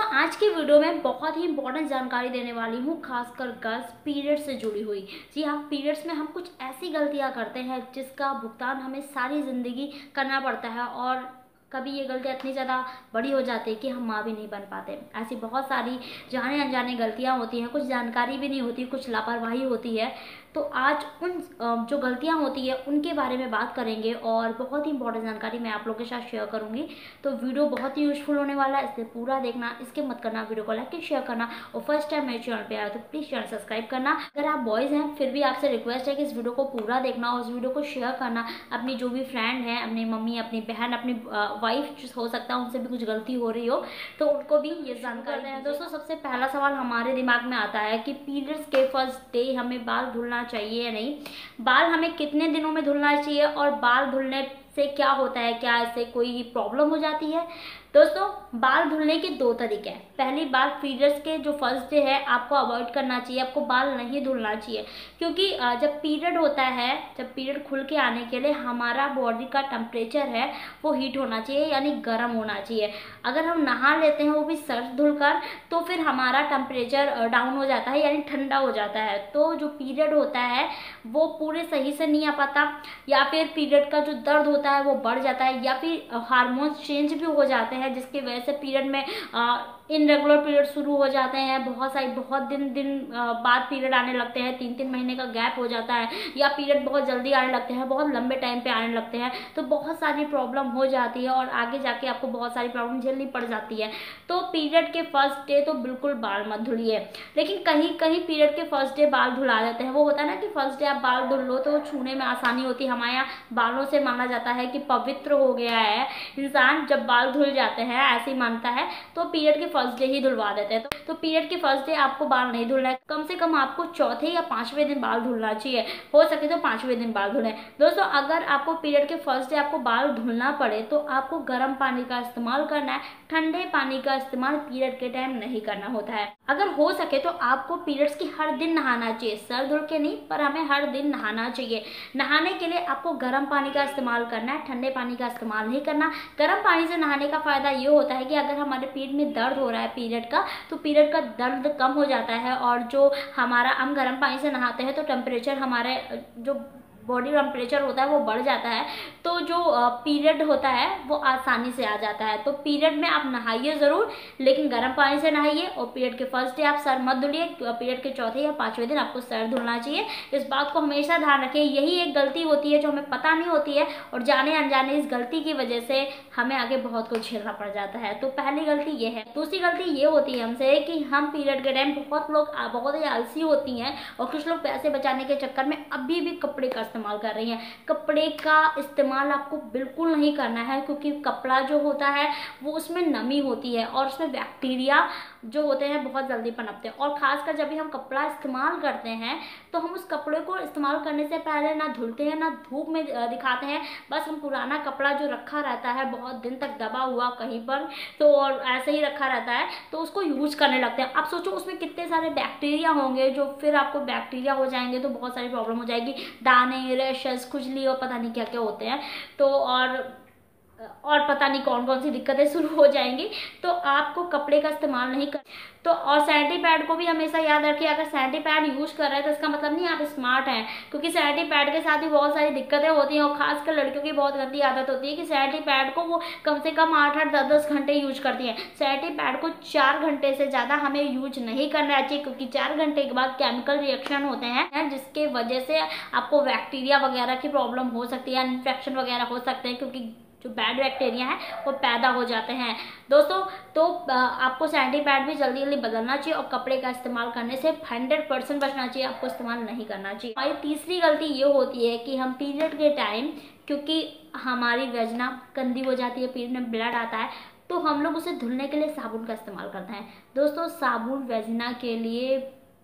आज की वीडियो में बहुत ही इंपॉर्टेंट जानकारी देने वाली हूँ, खासकर गर्ल्स पीरियड से जुड़ी हुई। जी हाँ, पीरियड्स में हम कुछ ऐसी गलतियाँ करते हैं जिसका भुगतान हमें सारी ज़िंदगी करना पड़ता है और कभी ये गलतियाँ इतनी ज़्यादा बड़ी हो जाती है कि हम माँ भी नहीं बन पाते। ऐसी बहुत सारी जाने अनजाने गलतियाँ होती हैं, कुछ जानकारी भी नहीं होती, कुछ लापरवाही होती है। तो आज उन जो गलतियाँ होती है उनके बारे में बात करेंगे और बहुत ही इंपॉर्टेंट जानकारी मैं आप लोगों के साथ शेयर करूँगी। तो वीडियो बहुत ही यूजफुल होने वाला है, इसलिए पूरा देखना, इसके मत करना, वीडियो को लाइक शेयर करना और फर्स्ट टाइम मेरे चैनल पे आया तो प्लीज़ चैनल सब्सक्राइब करना। अगर आप बॉयज़ हैं फिर भी आपसे रिक्वेस्ट है कि इस वीडियो को पूरा देखना और इस वीडियो को शेयर करना। अपनी जो भी फ्रेंड है, अपनी मम्मी, अपनी बहन, अपनी वाइफ हो सकता है उनसे भी कुछ गलती हो रही हो तो उनको भी ये जानकारी है। दोस्तों, सबसे पहला सवाल हमारे दिमाग में आता है कि पीरियड्स के फर्स्ट डे हमें बाल धुलना चाहिए या नहीं, बाल हमें कितने दिनों में धुलना चाहिए और बाल धुलने से क्या होता है, क्या इससे कोई प्रॉब्लम हो जाती है। दोस्तों, बाल धुलने के दो तरीके हैं। पहली बात, पीरियड्स के जो फर्स्ट डे है आपको अवॉइड करना चाहिए, आपको बाल नहीं धुलना चाहिए क्योंकि जब पीरियड होता है, जब पीरियड खुल के आने के लिए हमारा बॉडी का टेम्परेचर है वो हीट होना चाहिए, यानी गर्म होना चाहिए। अगर हम नहा लेते हैं वो भी सर धुलकर तो फिर हमारा टेम्परेचर डाउन हो जाता है, यानी ठंडा हो जाता है। तो जो पीरियड होता है वो पूरे सही से नहीं आ पाता, या फिर पीरियड का जो दर्द होता है वो बढ़ जाता है, या फिर हार्मोन्स चेंज भी हो जाते हैं जिसकी वजह से पीरियड में इनरेगुलर पीरियड शुरू हो जाते हैं। बहुत दिन बाद पीरियड आने लगते हैं, 3-3 महीने का गैप हो जाता है, या पीरियड बहुत जल्दी आने लगते हैं, बहुत लंबे टाइम पे आने लगते हैं। तो बहुत सारी प्रॉब्लम हो जाती है और आगे जाके आपको बहुत सारी प्रॉब्लम झेलनी पड़ जाती है। तो पीरियड के फर्स्ट डे तो बिल्कुल बाल मत धुलिए, लेकिन कहीं कहीं पीरियड के फर्स्ट डे बाल धुला देते हैं। वो होता है ना कि फर्स्ट डे आप बाल धुल लो तो छूने में आसानी होती है। हमारे यहाँ बालों से माना जाता है कि पवित्र हो गया है इंसान जब बाल धुल जाते हैं, ऐसे ही मानता है। तो पीरियड के फर्स्ट डे ही धुलवा देते हैं। तो पीरियड के फर्स्ट डे आपको बाल नहीं धुलना है, कम से कम आपको चौथे या 5वें दिन बाल धुलना चाहिए, हो सके तो 5वें दिन बाल धुलें। दोस्तों, अगर आपको पीरियड के फर्स्ट डे आपको बाल धुलना पड़े तो आपको गर्म पानी का इस्तेमाल करना है, ठंडे पानी का इस्तेमाल पीरियड के टाइम नहीं करना होता है। अगर हो सके तो आपको पीरियड्स की हर दिन नहाना चाहिए, सर धुल के नहीं, पर हमें हर दिन नहाना चाहिए। नहाने के लिए आपको गर्म पानी का इस्तेमाल करना है, ठंडे पानी का इस्तेमाल नहीं करना। गर्म पानी से नहाने का फायदा ये होता है कि अगर हमारे पेट में दर्द हो रहा है पीरियड का, तो पीरियड का दर्द कम हो जाता है। और जो हमारा, हम गर्म पानी से नहाते हैं तो टेम्परेचर, हमारे जो बॉडी टेम्परेचर होता है वो बढ़ जाता है, तो जो पीरियड होता है वो आसानी से आ जाता है। तो पीरियड में आप नहाइए ज़रूर, लेकिन गर्म पानी से नहाइए। और पीरियड के फर्स्ट डे आप सर मत धुलिए, पीरियड के चौथे या 5वें दिन आपको सर धुलना चाहिए। इस बात को हमेशा ध्यान रखें। यही एक गलती होती है जो हमें पता नहीं होती है और जाने अनजाने इस गलती की वजह से हमें आगे बहुत कुछ झेलना पड़ जाता है। तो पहली गलती ये है। दूसरी गलती ये होती है हमसे कि हम पीरियड के टाइम, बहुत लोग बहुत ही आलसी होती हैं और कुछ लोग पैसे बचाने के चक्कर में अभी भी कपड़े का इस्तेमाल कर रही हैं। कपड़े का इस्तेमाल आपको बिल्कुल नहीं करना है क्योंकि कपड़ा जो होता है वो, उसमें नमी होती है और उसमें बैक्टीरिया जो होते हैं बहुत जल्दी पनपते हैं। और खासकर जब भी हम कपड़ा इस्तेमाल करते हैं तो हम उस कपड़े को इस्तेमाल करने से पहले ना धुलते हैं, ना धूप में दिखाते हैं। बस हम पुराना कपड़ा जो रखा रहता है बहुत दिन तक दबा हुआ कहीं पर, तो और ऐसे ही रखा रहता है, तो उसको यूज करने लगते हैं। आप सोचो उसमें कितने सारे बैक्टीरिया होंगे, जो फिर आपको बैक्टीरिया हो जाएंगे तो बहुत सारी प्रॉब्लम हो जाएगी, दाने, रैशेस, खुजली और पता नहीं क्या क्या होते हैं। तो और पता नहीं कौन कौन सी दिक्कतें शुरू हो जाएंगी। तो आपको कपड़े का इस्तेमाल नहीं कर। तो और सैनिटरी पैड को भी हमेशा याद रखिए, अगर सैनिटरी पैड यूज कर रहे हैं तो इसका मतलब नहीं आप स्मार्ट हैं, क्योंकि सैनिटरी पैड के साथ ही बहुत सारी दिक्कतें होती हैं। और खासकर लड़कियों की बहुत गंदी आदत होती है कि सैनिटरी पैड को वो कम से कम 8-8, 10-10 घंटे यूज करती हैं। सैनिटरी पैड को 4 घंटे से ज़्यादा हमें यूज नहीं करना चाहिए, क्योंकि 4 घंटे के बाद केमिकल रिएक्शन होते हैं जिसके वजह से आपको बैक्टीरिया वगैरह की प्रॉब्लम हो सकती है, इन्फेक्शन वगैरह हो सकते हैं, क्योंकि जो बैड बैक्टीरिया है वो पैदा हो जाते हैं। दोस्तों, तो आपको सैनिटरी पैड भी जल्दी जल्दी बदलना चाहिए और कपड़े का इस्तेमाल करने से 100% बचना चाहिए, आपको इस्तेमाल नहीं करना चाहिए। हमारी तीसरी गलती ये होती है कि हम पीरियड के टाइम, क्योंकि हमारी वजना गंदी हो जाती है, पीरियड में ब्लड आता है, तो हम लोग उसे धुलने के लिए साबुन का इस्तेमाल करते हैं। दोस्तों, साबुन वजना के लिए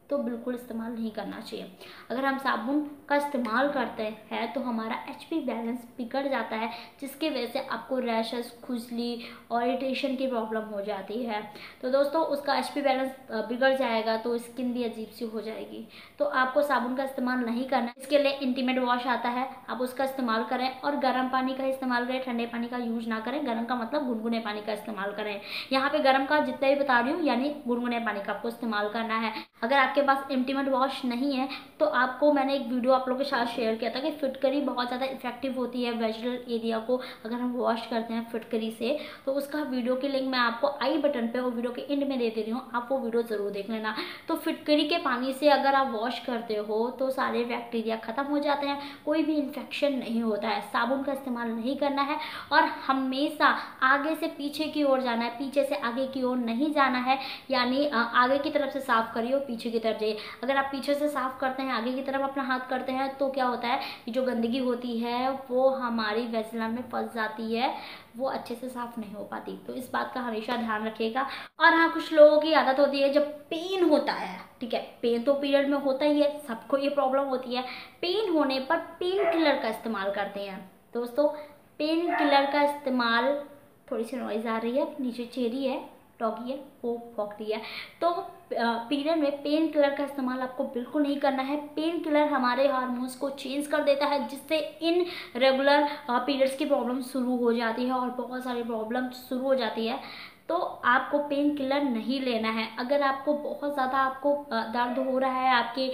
तो बिल्कुल इस्तेमाल नहीं करना चाहिए। अगर हम साबुन का इस्तेमाल करते हैं तो हमारा एचपी बैलेंस बिगड़ जाता है, जिसकी वजह से आपको रैशेस, खुजली और इरिटेशन की प्रॉब्लम हो जाती है। तो दोस्तों उसका एचपी बैलेंस बिगड़ जाएगा तो स्किन भी अजीब सी हो जाएगी। तो आपको साबुन का इस्तेमाल नहीं करना है। इसके लिए इंटीमेट वॉश आता है, आप उसका इस्तेमाल करें और गर्म पानी का इस्तेमाल करें, ठंडे पानी का यूज ना करें। गर्म का मतलब गुनगुने पानी का इस्तेमाल करें। यहाँ पे गर्म का जितना भी बता रही हूँ यानी गुनगुने पानी का आपको इस्तेमाल करना है। अगर आपके पास इंटीमेट वॉश नहीं है तो आपको मैंने एक वीडियो आप लोगों के साथ शेयर किया था कि फिटकरी बहुत ज़्यादा इफेक्टिव होती है वेजिटल एरिया को अगर हम वॉश करते हैं फिटकरी से। तो उसका वीडियो की लिंक मैं आपको आई बटन पे और वीडियो के एंड में दे रही हूँ, आप वो वीडियो ज़रूर देख लेना। तो फिटकरी के पानी से अगर आप वॉश करते हो तो सारे बैक्टीरिया ख़त्म हो जाते हैं, कोई भी इन्फेक्शन नहीं होता है। साबुन का इस्तेमाल नहीं करना है और हमेशा आगे से पीछे की ओर जाना है, पीछे से आगे की ओर नहीं जाना है। यानी आगे की तरफ से साफ करिए और पीछे की तरफ जाइए। अगर आप पीछे से साफ करते हैं, आगे की तरफ अपना हाथ करते हैं तो क्या होता है कि जो गंदगी होती है वो हमारी वेजिना में फंस जाती है, वो अच्छे से साफ नहीं हो पाती। तो इस बात का हमेशा ध्यान रखिएगा। और हाँ, कुछ लोगों की आदत होती है जब पेन होता है, ठीक है, पेन तो पीरियड में होता ही है, सबको ये प्रॉब्लम होती है, पेन होने पर पेन किलर का इस्तेमाल करते हैं। दोस्तों पेन किलर का इस्तेमाल, थोड़ी सी नॉइज आ रही है, नीचे चेरी है, डॉगी है, वो भौंक रही है। तो पीरियड में पेन किलर का इस्तेमाल आपको बिल्कुल नहीं करना है। पेन किलर हमारे हार्मोन्स को चेंज कर देता है, जिससे इन रेगुलर पीरियड्स की प्रॉब्लम शुरू हो जाती है और बहुत सारी प्रॉब्लम शुरू हो जाती है। तो आपको पेन किलर नहीं लेना है। अगर आपको बहुत ज़्यादा आपको दर्द हो रहा है आपके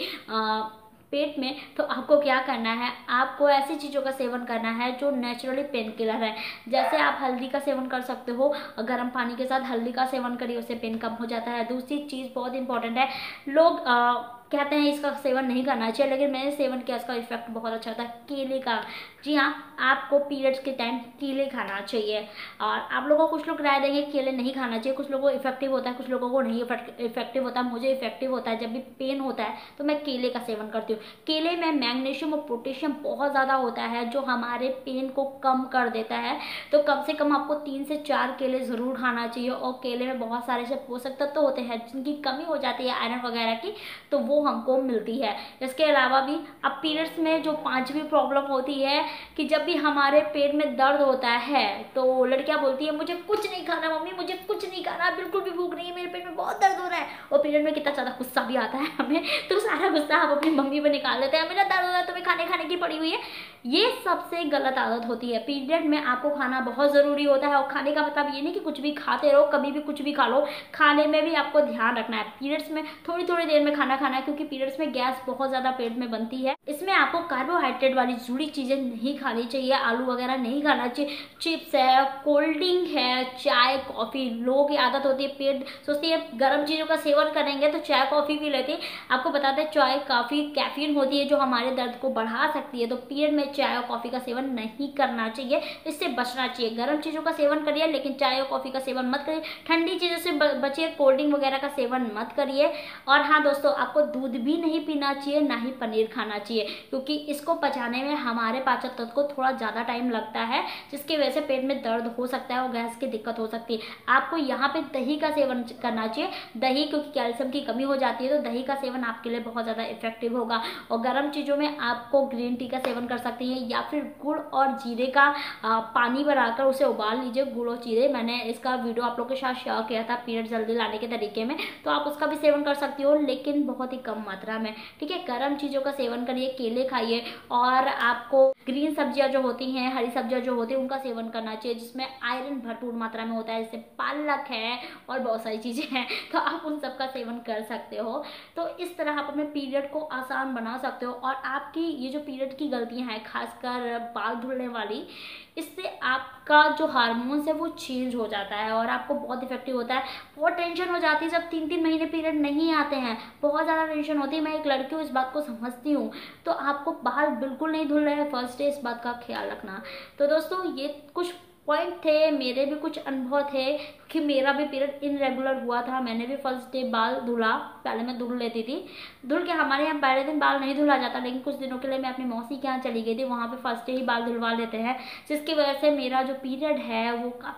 पेट में, तो आपको क्या करना है, आपको ऐसी चीज़ों का सेवन करना है जो नेचुरली पेन किलर है। जैसे आप हल्दी का सेवन कर सकते हो, गर्म पानी के साथ हल्दी का सेवन करिए, उससे पेन कम हो जाता है। दूसरी चीज़ बहुत इंपॉर्टेंट है, लोग कहते हैं इसका सेवन नहीं करना चाहिए, लेकिन मैंने सेवन किया, इसका इफेक्ट बहुत अच्छा था, केले का। जी हाँ, आपको पीरियड्स के टाइम केले खाना चाहिए। और आप लोगों को कुछ लोग राय देंगे केले नहीं खाना चाहिए, कुछ लोगों को इफेक्टिव होता है, कुछ लोगों को नहीं इफेक्टिव होता है। मुझे इफेक्टिव होता है, जब भी पेन होता है तो मैं केले का सेवन करती हूँ। केले में मैग्नीशियम और पोटेशियम बहुत ज़्यादा होता है जो हमारे पेन को कम कर देता है। तो कम से कम आपको 3 से 4 केले ज़रूर खाना चाहिए। और केले में बहुत सारे से पोषक तत्व होते हैं जिनकी कमी हो जाती है आयरन वगैरह की, तो वो हमको मिलती है। इसके अलावा भी अब पीरियड्स में जो 5वीं प्रॉब्लम होती है कि जब भी हमारे पेट में दर्द होता है तो लड़कियां बोलती है मुझे कुछ नहीं खाना मम्मी, मुझे कुछ नहीं खाना, बिल्कुल भी भूख नहीं है, मेरे पेट में बहुत दर्द हो रहा है। और पीरियड में कितना ज़्यादा गुस्सा भी आता है हमें, तो सारा गुस्सा हम अपनी मम्मी पर निकाल देते हैं, मेरा दर्द हो रहा है तुम्हें खाने की पड़ी हुई है। ये सबसे गलत आदत होती है। पीरियड में आपको खाना बहुत ज़रूरी होता है। और खाने का मतलब ये नहीं कि कुछ भी खाते रहो, कभी भी कुछ भी खा लो। खाने में भी आपको ध्यान रखना है। पीरियड्स में थोड़ी थोड़ी देर में खाना खाना है, क्योंकि पीरियड्स में गैस बहुत ज़्यादा पेट में बनती है। इसमें आपको कार्बोहाइड्रेट वाली जुड़ी चीज़ें नहीं खानी चाहिए, आलू वगैरह नहीं खाना चाहिए। चिप्स है, कोल्ड ड्रिंक है, चाय कॉफ़ी, लोगों की आदत होती है, पेट सोचती है गर्म चीज़ों का सेवन करेंगे तो चाय कॉफ़ी पी लेती है। आपको बताते हैं चाय काफ़ी कैफीन होती है जो हमारे दर्द को बढ़ा सकती है। तो पीरियड में चाय और कॉफ़ी का सेवन नहीं करना चाहिए, इससे बचना चाहिए। गर्म चीज़ों का सेवन करिए लेकिन चाय और कॉफ़ी का सेवन मत करिए। ठंडी चीज़ों से बचिए, कोल्ड ड्रिंक वगैरह का सेवन मत करिए। और हाँ दोस्तों, आपको दूध भी नहीं पीना चाहिए, ना ही पनीर खाना चाहिए, क्योंकि इसको पचाने में हमारे पाचन तंत्र को थोड़ा ज़्यादा टाइम लगता है, जिसकी वजह से पेट में दर्द हो सकता है और गैस की दिक्कत हो सकती है। आपको यहाँ पे दही का सेवन करना चाहिए। दही, क्योंकि कैल्शियम की कमी हो जाती है, तो दही का सेवन आपके लिए बहुत ज़्यादा इफेक्टिव होगा। और गर्म चीज़ों में आपको ग्रीन टी का सेवन कर सकती हैं, या फिर गुड़ और जीरे का पानी बनाकर उसे उबाल लीजिए। गुड़ और जीरे, मैंने इसका वीडियो आप लोगों के साथ शेयर किया था पीरियड जल्दी लाने के तरीके में, तो आप उसका भी सेवन कर सकती हो, लेकिन बहुत ही कम मात्रा में, ठीक है। गर्म चीज़ों का सेवन करिए, केले खाइए। और आपको ग्रीन सब्जियां जो होती हैं, हरी सब्जियां जो होती हैं, उनका सेवन करना चाहिए, जिसमें आयरन भरपूर मात्रा में होता है, जैसे पालक है और बहुत सारी चीज़ें हैं, तो आप उन सब का सेवन कर सकते हो। तो इस तरह आप अपने पीरियड को आसान बना सकते हो। और आपकी ये जो पीरियड की गलतियां हैं, खासकर बाल धुलने वाली, इससे आपका जो हार्मोन्स है वो चेंज हो जाता है और आपको बहुत इफेक्टिव होता है। बहुत टेंशन हो जाती है जब 3-3 महीने पीरियड नहीं आते हैं, बहुत ज़्यादा टेंशन होती है। मैं एक लड़की हूँ, इस बात को समझती हूँ। तो आपको बाल बिल्कुल नहीं धुल रहे हैं फर्स्ट डे, इस बात का ख्याल रखना। तो दोस्तों ये कुछ पॉइंट थे, मेरे भी कुछ अनुभव थे कि मेरा भी पीरियड इनरेगुलर हुआ था। मैंने भी फर्स्ट डे बाल धुला, पहले मैं धुल लेती थी, धुल के हमारे यहाँ पहले दिन बाल नहीं धुला जाता, लेकिन कुछ दिनों के लिए मैं अपनी मौसी के यहाँ चली गई थी, वहाँ पे फर्स्ट डे ही बाल धुलवा लेते हैं, जिसकी वजह से मेरा जो पीरियड है वो काफ़ी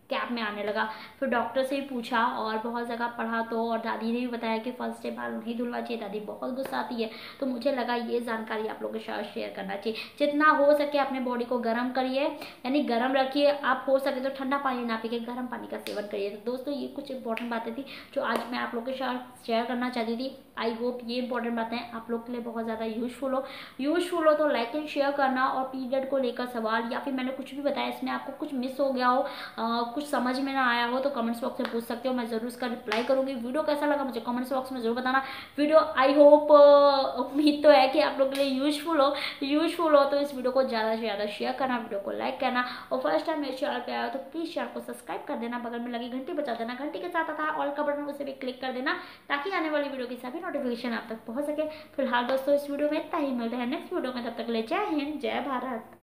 कैप में आने लगा। फिर डॉक्टर से भी पूछा और बहुत जगह पढ़ा तो, और दादी ने भी बताया कि फर्स्ट डे बाल नहीं धुलवा चाहिए। दादी बहुत गुस्सा आती है, तो मुझे लगा ये जानकारी आप लोगों के साथ शेयर करना चाहिए। जितना हो सके अपने बॉडी को गर्म करिए, यानी गर्म रखिए। आप हो सके तो ठंडा पानी ना पी के गर्म पानी का सेवन करिए। तो दोस्तों ये कुछ इंपॉर्टेंट बातें थी जो आज मैं आप लोगों के साथ शेयर करना चाहती थी। आई होप ये इंपॉर्टेंट बातें आप लोग के लिए बहुत ज़्यादा यूजफुल हो तो लाइक एंड शेयर करना। और पीरियड को लेकर सवाल या फिर मैंने कुछ भी बताया इसमें आपको कुछ मिस हो गया हो, कुछ समझ में ना आया हो, तो कमेंट्स बॉक्स में पूछ सकते हो, मैं ज़रूर उसका रिप्लाई करूंगी। वीडियो कैसा लगा मुझे कमेंट्स बॉक्स में जरूर बताना। वीडियो आई होप, उम्मीद तो है कि आप लोगों के लिए यूजफुल हो तो इस वीडियो को ज़्यादा से ज़्यादा शेयर करना, वीडियो को लाइक करना, और फर्स्ट टाइम मेरे चैनल पे आया हो तो प्लीज़ चैनल को सब्सक्राइब कर देना, बगल में लगी घंटी बजा देना, घंटी के साथ आता ऑल का बटन उसे भी क्लिक कर देना ताकि आने वाली वीडियो की सभी नोटिफिकेशन आप तक पहुंच सके। फिलहाल दोस्तों इस वीडियो में इतना ही, मिलते हैं नेक्स्ट वीडियो में, तब तक ले जय हिंद जय भारत।